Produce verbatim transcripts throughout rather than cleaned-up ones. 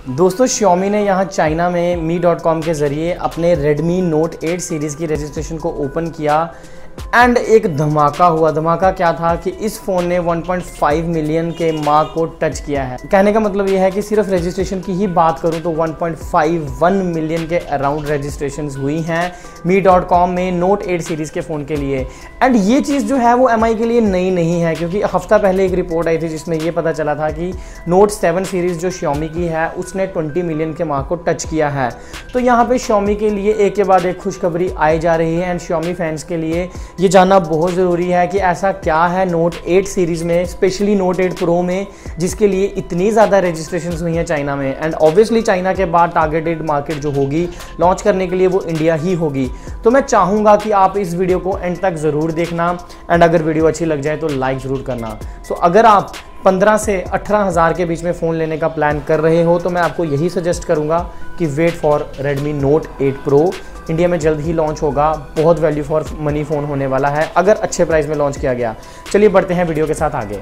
दोस्तों Xiaomi ने यहाँ चाइना में मी डॉट कॉम के ज़रिए अपने Redmi Note एट सीरीज़ की रजिस्ट्रेशन को ओपन किया एंड एक धमाका हुआ। धमाका क्या था कि इस फ़ोन ने वन पॉइंट फाइव मिलियन के मार्क को टच किया है। कहने का मतलब यह है कि सिर्फ रजिस्ट्रेशन की ही बात करूं तो one point five one million के अराउंड रजिस्ट्रेशंस हुई हैं मी डॉट कॉम में नोट एट सीरीज़ के फ़ोन के लिए। एंड ये चीज़ जो है वो एम आई के लिए नई नहीं है, क्योंकि हफ्ता पहले एक रिपोर्ट आई थी जिसमें ये पता चला था कि नोट सेवन सीरीज़ जो Xiaomi की है उसने ट्वेंटी मिलियन के मार्क को टच किया है। तो यहाँ पे Xiaomi के लिए एक के बाद एक खुशखबरी आई जा रही है एंड Xiaomi फैंस के लिए ये जानना बहुत ज़रूरी है कि ऐसा क्या है नोट एट सीरीज़ में, स्पेशली नोट एट प्रो में, जिसके लिए इतनी ज़्यादा रजिस्ट्रेशंस हुई हैं चाइना में। एंड ऑब्वियसली चाइना के बाद टारगेटेड मार्केट जो होगी लॉन्च करने के लिए वो इंडिया ही होगी। तो मैं चाहूँगा कि आप इस वीडियो को एंड तक ज़रूर देखना एंड अगर वीडियो अच्छी लग जाए तो लाइक ज़रूर करना। सो so, अगर आप पंद्रह से अठारह हज़ार के बीच में फ़ोन लेने का प्लान कर रहे हो तो मैं आपको यही सजेस्ट करूँगा कि wait for Redmi Note eight Pro। India में जल्द ही लॉन्च होगा, बहुत वैल्यू फॉर मनी फ़ोन होने वाला है अगर अच्छे प्राइस में लॉन्च किया गया। चलिए बढ़ते हैं वीडियो के साथ आगे।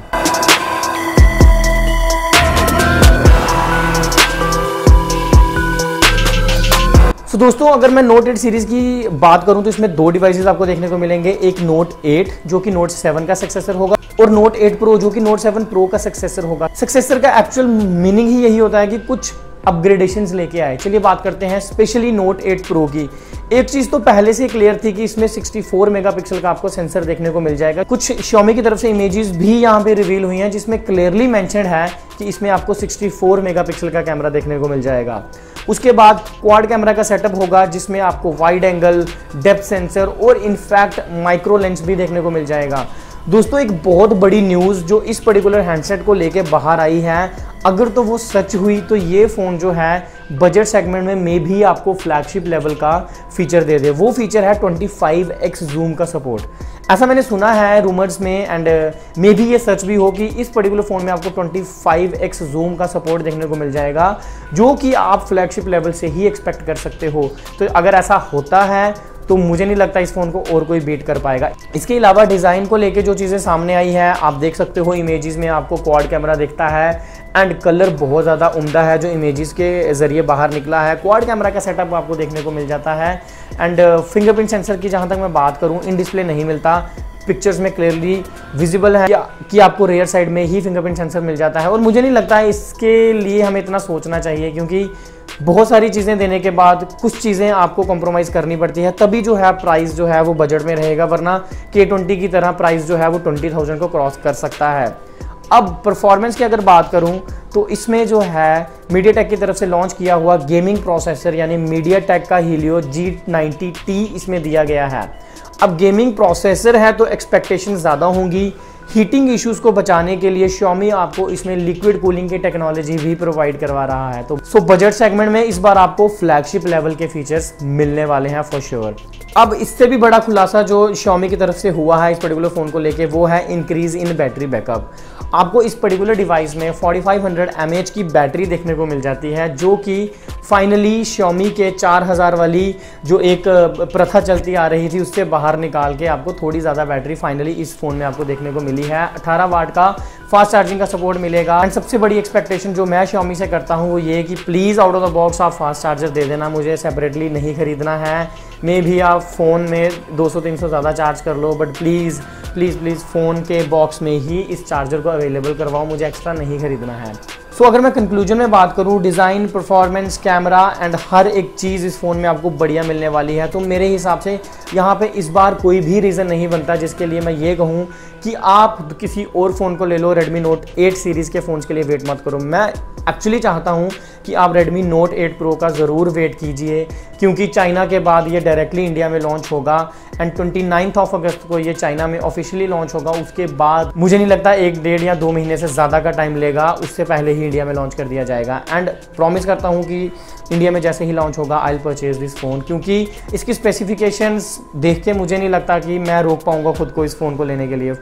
तो दोस्तों अगर मैं नोट एट सीरीज़ की बात करूं तो इसमें दो डिवाइसेस आपको देखने को मिलेंगे। एक नोट एट जो कि नोट सेवन का सक्सेसर होगा और नोट एट प्रो जो कि नोट सेवन प्रो का सक्सेसर होगा। सक्सेसर का एक्चुअल मीनिंग ही यही होता है कि कुछ अपग्रेडेशंस लेके आए। चलिए बात करते हैं स्पेशली नोट एट प्रो की। एक चीज़ तो पहले से क्लियर थी कि इसमें सिक्सटी फोर मेगापिक्सल का आपको सेंसर देखने को मिल जाएगा। कुछ Xiaomi की तरफ से इमेजेस भी यहाँ पे रिवील हुई हैं जिसमें क्लियरली मेंशन्ड है कि इसमें आपको सिक्सटी फोर मेगापिक्सल का कैमरा देखने को मिल जाएगा। उसके बाद क्वाड कैमरा का सेटअप होगा जिसमें आपको वाइड एंगल, डेप्थ सेंसर और इनफैक्ट माइक्रो लेंस भी देखने को मिल जाएगा। दोस्तों एक बहुत बड़ी न्यूज़ जो इस पर्टिकुलर हैंडसेट को लेके बाहर आई है, अगर तो वो सच हुई तो ये फ़ोन जो है बजट सेगमेंट में मे भी आपको फ्लैगशिप लेवल का फीचर दे दे। वो फीचर है ट्वेंटी फाइव एक्स जूम का सपोर्ट। ऐसा मैंने सुना है रूमर्स में एंड मे भी ये सच भी हो कि इस पर्टिकुलर फ़ोन में आपको ट्वेंटी फाइव एक्स जूम का सपोर्ट देखने को मिल जाएगा, जो कि आप फ्लैगशिप लेवल से ही एक्सपेक्ट कर सकते हो। तो अगर ऐसा होता है तो मुझे नहीं लगता इस फ़ोन को और कोई बीट कर पाएगा। इसके अलावा डिज़ाइन को लेके जो चीज़ें सामने आई है आप देख सकते हो, इमेजेस में आपको क्वाड कैमरा दिखता है एंड कलर बहुत ज़्यादा उम्दा है जो इमेजेस के ज़रिए बाहर निकला है। क्वाड कैमरा का सेटअप आपको देखने को मिल जाता है एंड फिंगरप्रिंट सेंसर की जहाँ तक मैं बात करूँ इन डिस्प्ले नहीं मिलता, पिक्चर्स में क्लियरली विजिबल है कि आपको रेयर साइड में ही फिंगरप्रिंट सेंसर मिल जाता है। और मुझे नहीं लगता है इसके लिए हमें इतना सोचना चाहिए, क्योंकि बहुत सारी चीज़ें देने के बाद कुछ चीज़ें आपको कॉम्प्रोमाइज़ करनी पड़ती है, तभी जो है प्राइस जो है वो बजट में रहेगा, वरना के ट्वेंटी की तरह प्राइस जो है वो ट्वेंटी थाउजेंड को क्रॉस कर सकता है। अब परफॉर्मेंस की अगर बात करूं तो इसमें जो है मीडियाटेक की तरफ से लॉन्च किया हुआ गेमिंग प्रोसेसर यानी मीडियाटेक का हीलियो जी नाइंटी टी इसमें दिया गया है। अब गेमिंग प्रोसेसर है तो एक्सपेक्टेशन ज़्यादा होंगी। हीटिंग इश्यूज़ को बचाने के लिए Xiaomi आपको इसमें लिक्विड कूलिंग की टेक्नोलॉजी भी प्रोवाइड करवा रहा है। तो सो बजट सेगमेंट में इस बार आपको फ्लैगशिप लेवल के फीचर्स मिलने वाले हैं फॉर श्योर। अब इससे भी बड़ा खुलासा जो Xiaomi की तरफ से हुआ है इस पर्टिकुलर फ़ोन को लेके वो है इंक्रीज़ इन बैटरी बैकअप। आपको इस पर्टिकुलर डिवाइस में forty five hundred M A H की बैटरी देखने को मिल जाती है, जो कि फाइनली Xiaomi के चार हज़ार वाली जो एक प्रथा चलती आ रही थी उससे बाहर निकाल के आपको थोड़ी ज़्यादा बैटरी फाइनली इस फ़ोन में आपको देखने को मिली है। अठारह वाट का फास्ट चार्जिंग का सपोर्ट मिलेगा एंड सबसे बड़ी एक्सपेक्टेशन जो मैं Xiaomi से करता हूँ वो ये कि please out of the box आप फास्ट चार्जर दे देना, मुझे सेपरेटली नहीं खरीदना है। मे भी आप फ़ोन में दो सौ तीन सौ ज़्यादा चार्ज कर लो, but please please please phone के बॉक्स में ही इस चार्जर को अवेलेबल करवाओ, मुझे एक्स्ट्रा नहीं खरीदना है। सो so, अगर मैं कंक्लूजन में बात करूँ, डिज़ाइन, परफॉर्मेंस, कैमरा एंड हर एक चीज़ इस फ़ोन में आपको बढ़िया मिलने वाली है। तो मेरे हिसाब से यहाँ पे इस बार कोई भी रीज़न नहीं बनता जिसके लिए मैं ये कहूँ कि आप किसी और फ़ोन को ले लो, Redmi Note एट सीरीज़ के फ़ोन्स के लिए वेट मत करो। मैं एक्चुअली चाहता हूँ कि आप Redmi Note एट Pro का ज़रूर वेट कीजिए, क्योंकि चाइना के बाद ये डायरेक्टली इंडिया में लॉन्च होगा and twenty ninth of August को ये चाइना में ऑफिशियली लॉन्च होगा। उसके बाद मुझे नहीं लगता एक डेढ़ या दो महीने से ज़्यादा का टाइम लेगा, उससे पहले ही इंडिया में लॉन्च कर दिया जाएगा। एंड प्रॉमिस करता हूँ कि इंडिया में जैसे ही लॉन्च होगा I will purchase this phone, क्योंकि इसकी स्पेसिफिकेशंस देख के मुझे नहीं लगता कि मैं रोक पाऊँगा खुद को इस फ़ोन को लेने के लिए।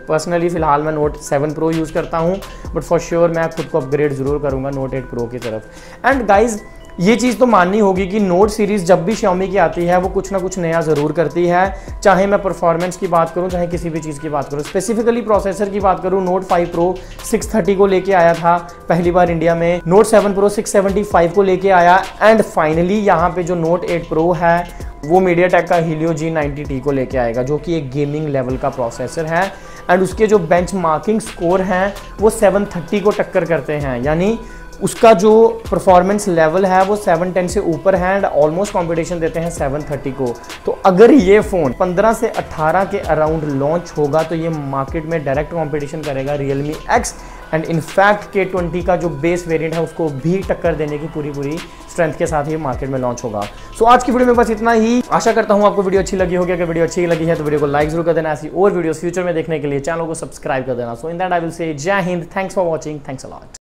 पर्सनली फिलहाल मैं नोट सेवन प्रो यूज़ करता हूँ, बट फॉर श्योर मैं खुद को अपग्रेड ज़रूर करूँगा नोट एट प्रो की तरफ। एंड गाइज ये चीज़ तो माननी होगी कि नोट सीरीज़ जब भी Xiaomi की आती है वो कुछ ना कुछ नया ज़रूर करती है, चाहे मैं परफॉर्मेंस की बात करूं चाहे किसी भी चीज़ की बात करूं। स्पेसिफिकली प्रोसेसर की बात करूं, Note five pro six thirty को लेके आया था पहली बार इंडिया में, Note seven pro six seventy five को लेके आया, एंड फाइनली यहाँ पे जो नोट एट प्रो है वो मीडियाटेक का Helio जी नाइंटी टी को लेके आएगा, जो कि एक गेमिंग लेवल का प्रोसेसर है। एंड उसके जो बेंचमार्किंग स्कोर हैं वो सेवन थर्टी को टक्कर करते हैं, यानी उसका जो परफॉर्मेंस लेवल है वो सेवन टेन से ऊपर है एंड ऑलमोस्ट कंपटीशन देते हैं सेवन थर्टी को। तो अगर ये फ़ोन पंद्रह से अठारह के अराउंड लॉन्च होगा तो ये मार्केट में डायरेक्ट कंपटीशन करेगा Realme X and in fact K twenty का जो बेस वेरिएंट है उसको भी टक्कर देने की पूरी पूरी स्ट्रेंथ के साथ ही मार्केट में लॉन्च होगा। सो so, आज की वीडियो में बस इतना ही। आशा करता हूँ आपको वीडियो अच्छी लगी होगी। अगर वीडियो अच्छी लगी है तो वीडियो को लाइक जरूर कर देना। ऐसी और वीडियोस फ्यूचर में देखने के लिए चैनल को सब्सक्राइब कर देना। सो in that I will say Jai Hind, thanks for watching, thanks a lot.